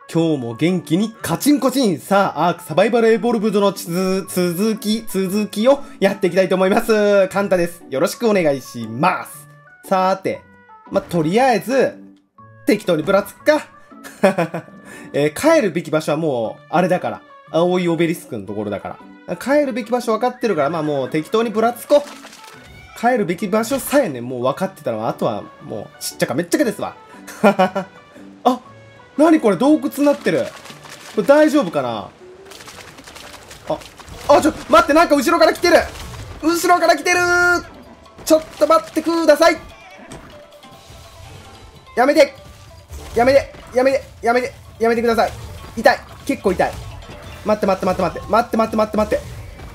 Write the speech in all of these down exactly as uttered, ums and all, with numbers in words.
今日も元気にカチンコチン。さあ、アークサバイバルエボルブドのつ続き、続きをやっていきたいと思います。カンタです。よろしくお願いします。さーて、ま、とりあえず、適当にぶらつくか。えー、帰るべき場所はもう、あれだから。青いオベリスクのところだから。帰るべき場所分かってるから、まあもう適当にぶらつこう。帰るべき場所さえね、もう分かってたら、あとはもう、ちっちゃかめっちゃかですわ。あ、なにこれ洞窟になってる。これ大丈夫かなあ、あ、ちょ、待って、なんか後ろから来てる後ろから来てるちょっと待ってくださいやめてやめてやめてやめてやめてください。痛い、結構痛い。待って待って待って待って待って待って待って待って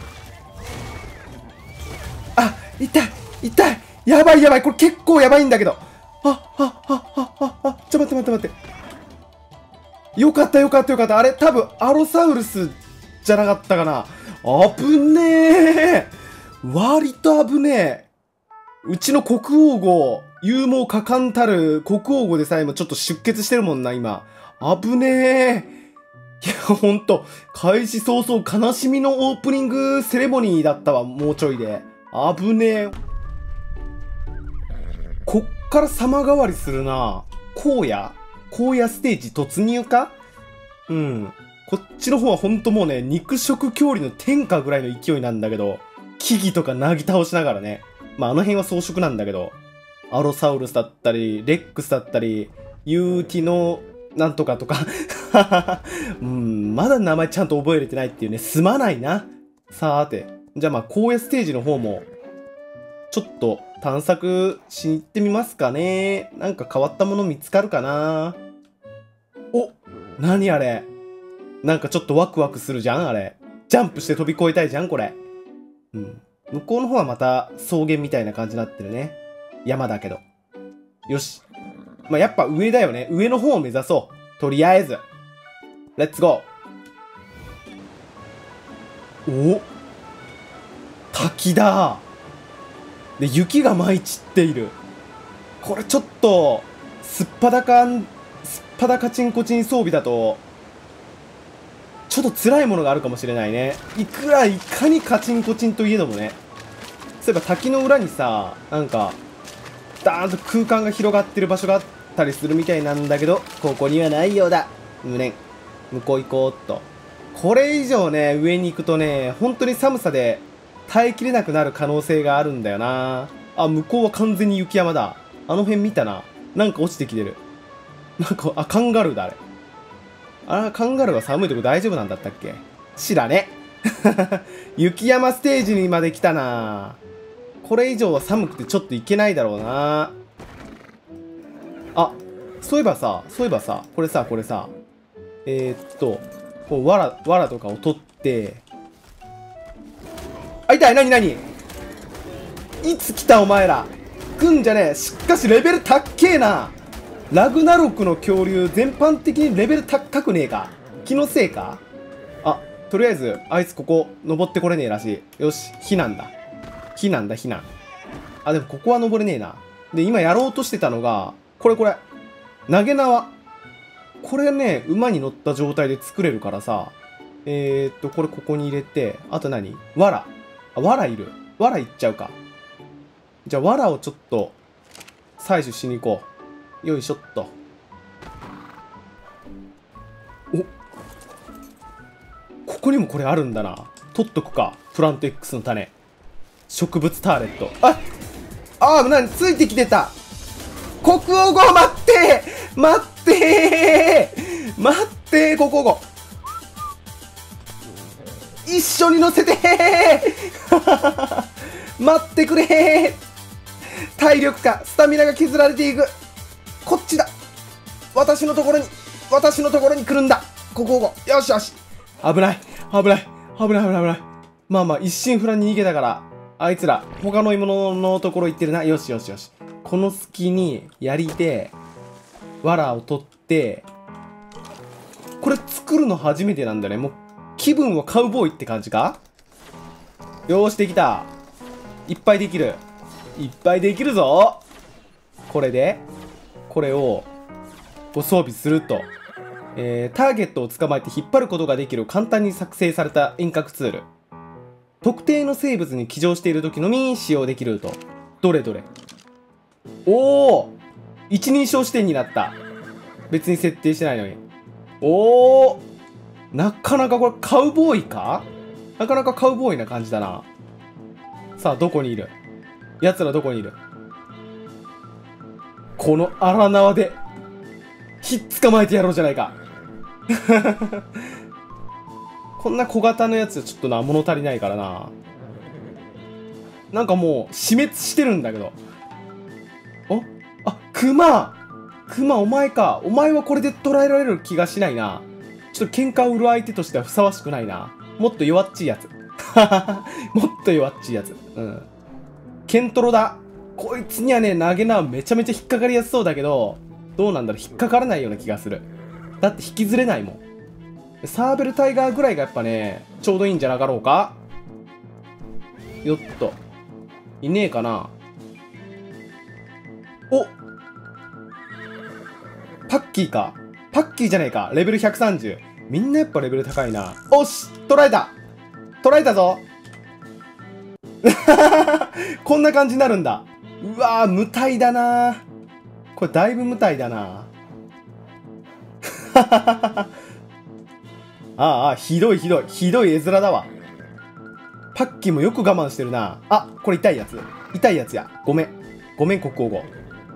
あ、痛い痛い、やばいやばい、これ結構やばいんだけど。あ、あ、あ、あ、あ、あ、ちょ、待って待って待って。よかったよかったよかった。あれ、多分、アロサウルスじゃなかったかな。危ねえ。割と危ねえ。うちの国王号、勇猛果敢たる国王号でさえもちょっと出血してるもんな、今。危ねえ。いや、ほんと、開始早々悲しみのオープニングセレモニーだったわ、もうちょいで。危ねえ。こっから様変わりするな。荒野荒野ステージ突入か。うん。こっちの方はほんともうね、肉食恐竜の天下ぐらいの勢いなんだけど、木々とかなぎ倒しながらね。まあ、あの辺は草食なんだけど、アロサウルスだったり、レックスだったり、ユーティノなんとかとか、うん、まだ名前ちゃんと覚えれてないっていうね、すまないな。さーて。じゃあまあ、荒野ステージの方も、ちょっと探索しに行ってみますかね。なんか変わったもの見つかるかな。お、何あれ。なんかちょっとワクワクするじゃんあれ。ジャンプして飛び越えたいじゃんこれ。うん。向こうの方はまた草原みたいな感じになってるね。山だけど。よし。まあ、やっぱ上だよね。上の方を目指そう。とりあえず。レッツゴー。お、滝だ。で、雪が舞い散っている。これちょっと、すっぱだかん、すっぱだかちんこちん装備だと、ちょっと辛いものがあるかもしれないね。いくらいかにカチンコチンといえどもね。そういえば滝の裏にさ、なんか、ダーンと空間が広がってる場所があったりするみたいなんだけど、ここにはないようだ。無念。向こう行こうっと。これ以上ね、上に行くとね、本当に寒さで耐えきれなくなる可能性があるんだよな。あ、向こうは完全に雪山だ。あの辺見たな。なんか落ちてきてる。なんか、あ、カンガルーだ、あれ。あ、カンガルーは寒いとこ大丈夫なんだったっけ。知らね。雪山ステージにまで来たな。これ以上は寒くてちょっといけないだろうな。あ、そういえばさ、そういえばさ、これさ、これさ、えー、っと、こう、わら、わらとかを取って、あ、痛い、なになにいつ来たお前ら。来んじゃねえ。しかしレベルたっけえな。ラグナロクの恐竜全般的にレベル高くねえか。気のせいか。あ、とりあえず、あいつここ登ってこれねえらしい。よし、避難だ。避難だ、避難。あ、でもここは登れねえな。で、今やろうとしてたのが、これこれ。投げ縄。これね、馬に乗った状態で作れるからさ。えー、っと、これここに入れて、あと何？藁。あ、藁いる。藁いっちゃうか。じゃあ、藁をちょっと、採取しに行こう。よいしょっと。お、ここにもこれあるんだな。取っとくか。プラント X の種。植物ターレット。あ、あー、なに、ついてきてた。国王号待って待ってー待ってー、国王号。一緒に乗せてー待ってくれー。体力か、スタミナが削られていく。こっちだ。私のところに、私のところに来るんだ。国王号。よしよし。危ない。危ない。危ない危ない危ない。まあまあ、一心不乱に逃げたから、あいつら、他の獲物のところ行ってるな。よしよしよし。この隙に、槍で、藁を取って、これ作るの初めてなんだね。もう、気分はカウボーイって感じか？よーし、できた。いっぱいできる。いっぱいできるぞ。これで、これを、ご装備すると。 えー、ターゲットを捕まえて引っ張ることができる簡単に作成された遠隔ツール。特定の生物に騎乗している時のみ使用できると。どれどれ。おお、一人称視点になった。別に設定してないのに。おお、なかなかこれカウボーイか？なかなかカウボーイな感じだな。さあ、どこにいる？奴らどこにいる？この荒縄でひっ捕まえてやろうじゃないか。こんな小型のやつちょっとな、物足りないからな。なんかもう死滅してるんだけど。お、あ、クマクマお前か。お前はこれで捕らえられる気がしないな。ちょっと喧嘩を売る相手としてはふさわしくないな。もっと弱っちいやつ。もっと弱っちいやつ。うん。ケントロだ。こいつにはね、投げ縄めちゃめちゃ引っかかりやすそうだけど、どうなんだろう、引っかからないような気がする。だって引きずれないもん。サーベルタイガーぐらいがやっぱね、ちょうどいいんじゃなかろうか。よっと。いねえかな。お、パッキーか。パッキーじゃねえか。レベルひゃくさんじゅう。みんなやっぱレベル高いな。おし、捕らえた捕らえたぞ。こんな感じになるんだ。うわー、無体だな。これだいぶ無体だな。あああ、ひどいひどい。ひどい絵面だわ。パッキーもよく我慢してるな。あ、これ痛いやつ。痛いやつや。ごめん。ごめん、国王語。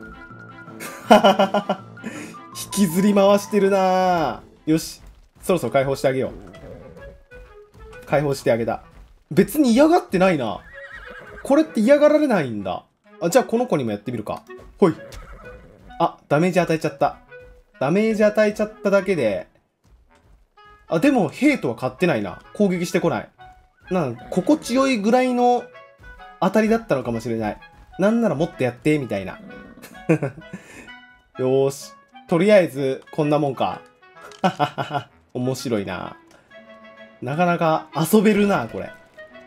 引きずり回してるな。よし。そろそろ解放してあげよう。解放してあげた。別に嫌がってないな。これって嫌がられないんだ。あ、じゃあこの子にもやってみるか。ほい。あ、ダメージ与えちゃった。ダメージ与えちゃっただけで。あ、でも、兵とは勝ってないな。攻撃してこない。なんか、心地よいぐらいの当たりだったのかもしれない。なんならもっとやって、みたいな。よーし。とりあえず、こんなもんか。面白いな。なかなか遊べるな、これ。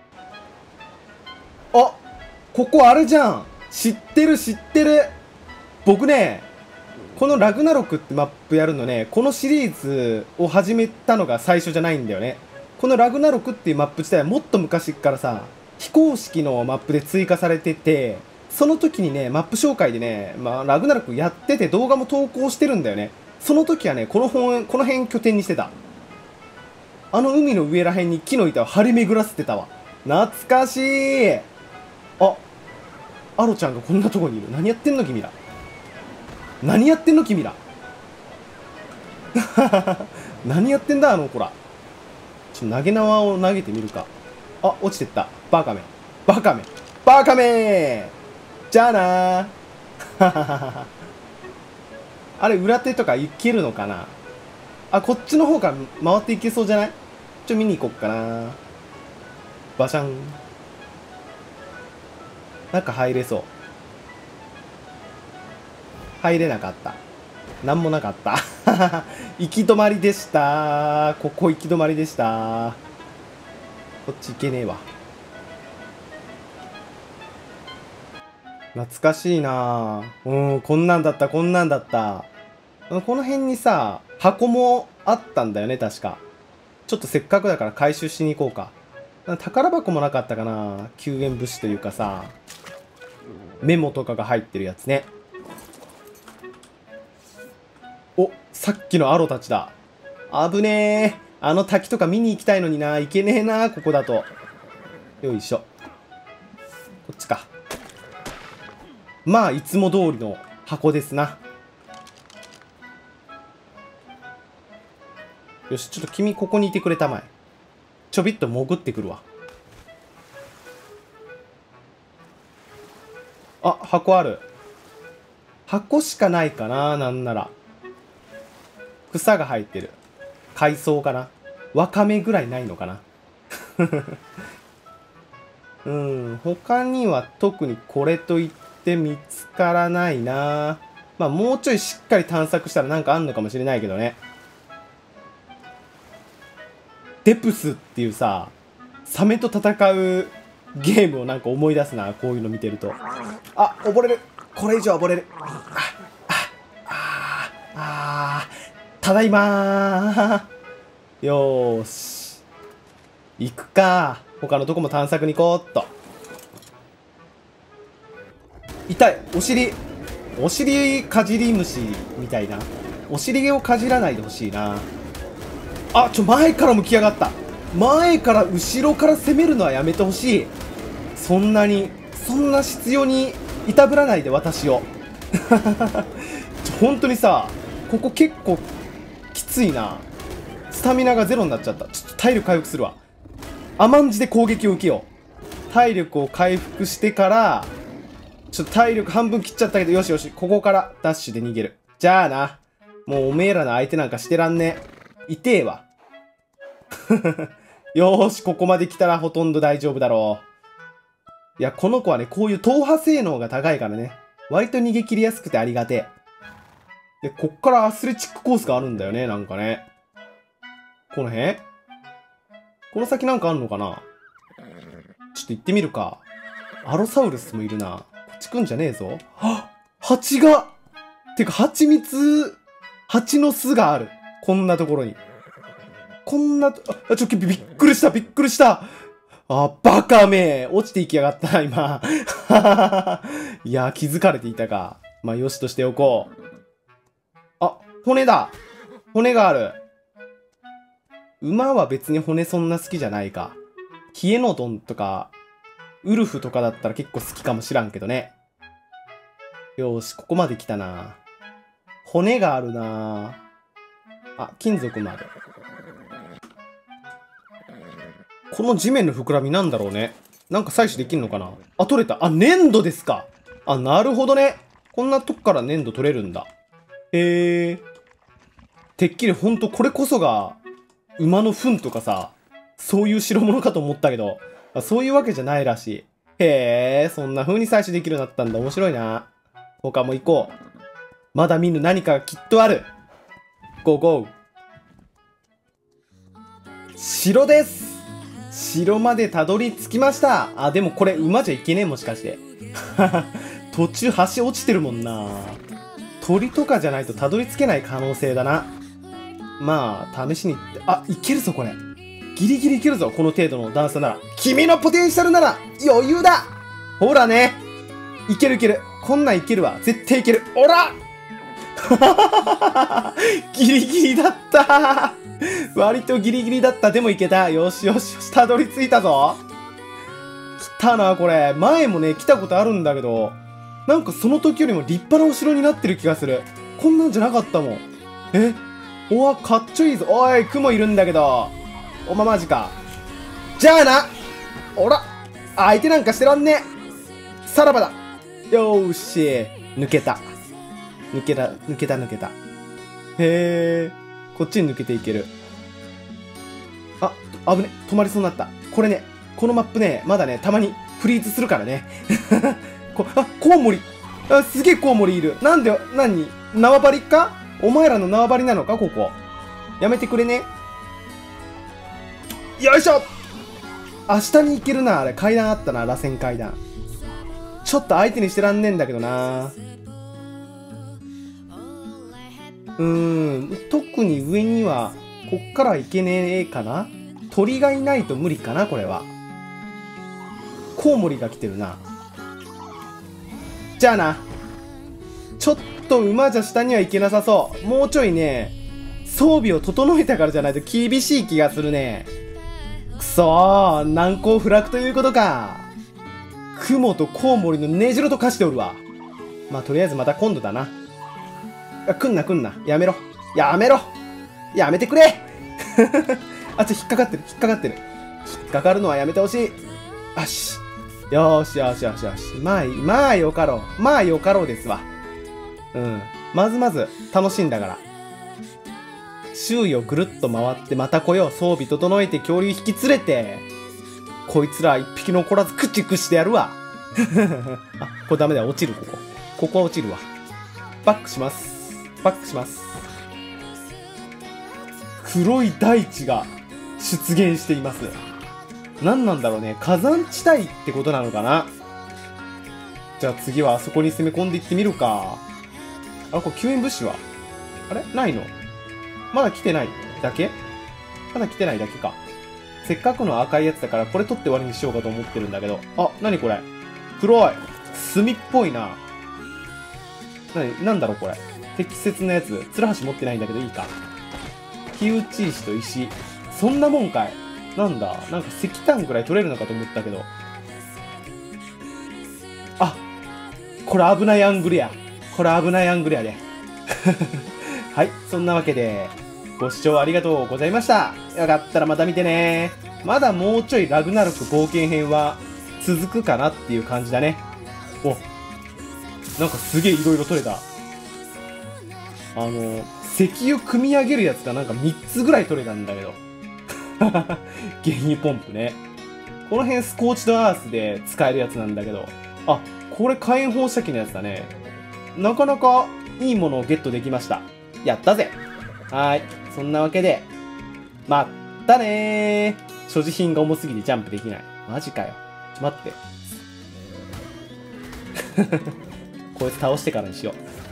あ、ここあれじゃん。知ってる知ってる。僕ね、このラグナロクってマップやるのね、このシリーズを始めたのが最初じゃないんだよね。このラグナロクっていうマップ自体はもっと昔からさ、非公式のマップで追加されてて、その時にね、マップ紹介でね、まあ、ラグナロクやってて動画も投稿してるんだよね。その時はね、この本、この辺拠点にしてた。あの海の上ら辺に木の板を張り巡らせてたわ。懐かしい。あ、アロちゃんがこんなとこにいる。何やってんの君ら。何やってんの君ら。何やってんだあの子ら。ちょっと投げ縄を投げてみるか。あ、落ちてった。バカめ。バカめ。バカめじゃあなー。あれ、裏手とか行けるのかな。あ、こっちの方から回っていけそうじゃない？ちょ、見に行こっかな。バシャン。中入れそう。入れなかった。なんもなかった。行き止まりでした。ここ行き止まりでした。こっち行けねえわ。懐かしいな。うん、こんなんだった、こんなんだった。この辺にさ、箱もあったんだよね、確か。ちょっとせっかくだから回収しに行こうか。宝箱もなかったかな。救援物資というかさ、メモとかが入ってるやつね。お、さっきのアロたちだ。危ねえ。あの滝とか見に行きたいのにな。行けねえな、ここだと。よいしょ。こっちか。まあ、いつも通りの箱ですな。よし、ちょっと君ここにいてくれたまえ。ちょびっと潜ってくるわ。あ、箱ある。箱しかないかな、なんなら。草が生えてる。海藻かな。ワカメぐらいないのかな。うん、他には特にこれといって見つからないな。まあ、もうちょいしっかり探索したらなんかあんのかもしれないけどね。デプスっていうさ、サメと戦うゲームをなんか思い出すな、こういうの見てると。あ、溺れる。これ以上溺れる。あ、あ、あ、あ、 ただいまー。よーし。行くか。他のとこも探索に行こうっと。痛い。お尻。お尻かじり虫みたいな。お尻をかじらないでほしいな。あ、ちょ、前から向き上がった。前から後ろから攻めるのはやめてほしい。そんなに、そんな執拗にいたぶらないで私を。ちょ、本当にさ、ここ結構きついな。スタミナがゼロになっちゃった。ちょっと体力回復するわ。甘んじで攻撃を受けよう。体力を回復してから、ちょっと体力半分切っちゃったけど、よしよし、ここからダッシュで逃げる。じゃあな。もうおめえらの相手なんかしてらんねえ。痛えわ。よーし、ここまで来たらほとんど大丈夫だろう。いや、この子はね、こういう踏破性能が高いからね。割と逃げ切りやすくてありがてえ。で、こっからアスレチックコースがあるんだよね、なんかね。この辺この先なんかあんのかな。ちょっと行ってみるか。アロサウルスもいるな。こっち来んじゃねえぞ。はっ蜂がてか、蜂蜜、蜂の巣がある。こんなところに。こんな、あ、ちょ、びっくりした、びっくりした。あ、バカめ。落ちていきやがったな、今。いや、気づかれていたか。まあ、よしとしておこう。あ、骨だ。骨がある。馬は別に骨そんな好きじゃないか。ヒエノドンとか、ウルフとかだったら結構好きかもしらんけどね。よーし、ここまで来たな。骨があるな。あ、金属もある。この地面の膨らみなんだろうね。なんか採取できんのかな。あ、取れた。あ、粘土ですか。あ、なるほどね。こんなとこから粘土取れるんだ。へえ。てっきりほんとこれこそが、馬の糞とかさ、そういう代物かと思ったけど、そういうわけじゃないらしい。へえ、そんな風に採取できるようになったんだ。面白いな。他も行こう。まだ見ぬ何かがきっとある。ゴーゴー。城です。城までたどり着きました。あ、でもこれ馬じゃいけねえ、もしかして。途中橋落ちてるもんな。鳥とかじゃないとたどり着けない可能性だな。まあ、試しに行って、あ、いけるぞ、これ。ギリギリいけるぞ、この程度の段差なら。君のポテンシャルなら余裕だ。ほらね。いけるいける。こんなんいけるわ。絶対いける。おらギリギリだった割とギリギリだった。でもいけた。よしよしよし。たどり着いたぞ。来たな、これ。前もね、来たことあるんだけど、なんかその時よりも立派なお城になってる気がする。こんなんじゃなかったもん。えおわ、かっちょいいぞ。おい、雲いるんだけど。おままじか。じゃあな。おら。相手なんかしてらんねえ。さらばだ。よーし。抜けた。抜けた、抜けた、抜けた。へー。こっちに抜けていける。あ、危ね。止まりそうになった。これね、このマップね、まだね、たまにフリーズするからね。こあ、コウモリ。あ、すげえコウモリいる。なんで、何縄張りかお前らの縄張りなのかここ。やめてくれね。よいしょ。明日に行けるな。あれ、階段あったな。螺旋階段。ちょっと相手にしてらんねえんだけどな。うーん。特に上には、こっから行けねえかな。鳥がいないと無理かな、これは。コウモリが来てるな。じゃあな。ちょっと馬じゃ下には行けなさそう。もうちょいね、装備を整えたからじゃないと厳しい気がするね。くそー、難攻不落ということか。雲とコウモリの根城と化しておるわ。まあ、とりあえずまた今度だな。あ、来んな来んな。やめろ。やめろ。やめてくれあ、ちょ、引っかかってる。引っかかってる。引っかかるのはやめてほしい。よし。よーしよしよしよし。まあいい。まあよかろう。まあよかろうですわ。うん。まずまず、楽しいんだから。周囲をぐるっと回ってまた来よう。装備整えて恐竜引き連れて。こいつら一匹残らず駆逐してやるわ。あ、これダメだよ。落ちる、ここ。ここは落ちるわ。バックします。バックします。黒い大地が出現しています。何なんだろうね。火山地帯ってことなのかな。じゃあ次はあそこに攻め込んでいってみるか。あ、これ救援物資はあれないの？ まだ来てないだけまだ来てないだけか。せっかくの赤いやつだからこれ取って終わりにしようかと思ってるんだけど。あ、なにこれ。黒い。炭っぽいな。なに、なんだろうこれ。適切なやつ。ツルハシ持ってないんだけどいいか。火打ち石と石。そんなもんかい。なんだ、なんか石炭くらい取れるのかと思ったけど。あ、これ危ないアングルや。これ危ないアングルやで。はい、そんなわけで、ご視聴ありがとうございました。よかったらまた見てね。まだもうちょいラグナロク冒険編は続くかなっていう感じだね。お、なんかすげえ色々取れた。あの、石油組み上げるやつがなんかみっつぐらい取れたんだけど。原油ポンプね。この辺スコーチドアースで使えるやつなんだけど。あ、これ火炎放射器のやつだね。なかなかいいものをゲットできました。やったぜ。はーい。そんなわけで、まったねー。所持品が重すぎてジャンプできない。マジかよ。ちょ、待って。こいつ倒してからにしよう。